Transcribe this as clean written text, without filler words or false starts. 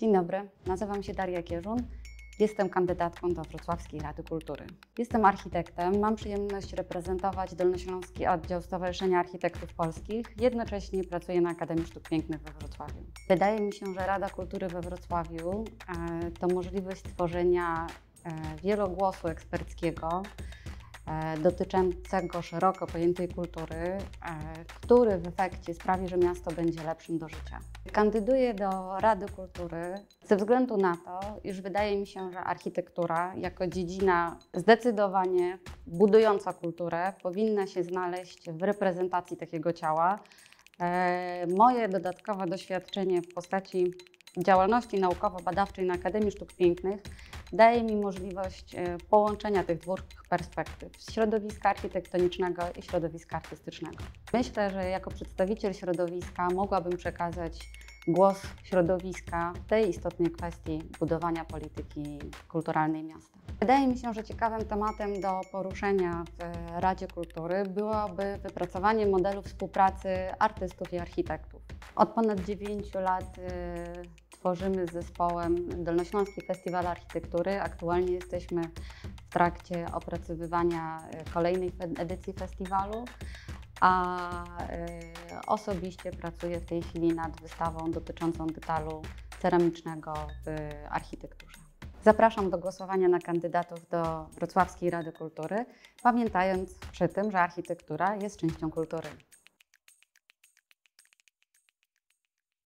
Dzień dobry, nazywam się Daria Kierzun. Jestem kandydatką do Wrocławskiej Rady Kultury. Jestem architektem, mam przyjemność reprezentować Dolnośląski Oddział Stowarzyszenia Architektów Polskich. Jednocześnie pracuję na Akademii Sztuk Pięknych we Wrocławiu. Wydaje mi się, że Rada Kultury we Wrocławiu to możliwość stworzenia wielogłosu eksperckiego dotyczącego szeroko pojętej kultury, który w efekcie sprawi, że miasto będzie lepszym do życia. Kandyduję do Rady Kultury ze względu na to, iż wydaje mi się, że architektura jako dziedzina zdecydowanie budująca kulturę powinna się znaleźć w reprezentacji takiego ciała. Moje dodatkowe doświadczenie w postaci działalności naukowo-badawczej na Akademii Sztuk Pięknych daje mi możliwość połączenia tych dwóch perspektyw, środowiska architektonicznego i środowiska artystycznego. Myślę, że jako przedstawiciel środowiska mogłabym przekazać głos środowiska w tej istotnej kwestii budowania polityki kulturalnej miasta. Wydaje mi się, że ciekawym tematem do poruszenia w Radzie Kultury byłoby wypracowanie modelu współpracy artystów i architektów. Od ponad 9 lat tworzymy z zespołem Dolnośląski Festiwal Architektury. Aktualnie jesteśmy w trakcie opracowywania kolejnej edycji festiwalu, a osobiście pracuję w tej chwili nad wystawą dotyczącą detalu ceramicznego w architekturze. Zapraszam do głosowania na kandydatów do Wrocławskiej Rady Kultury, pamiętając przy tym, że architektura jest częścią kultury.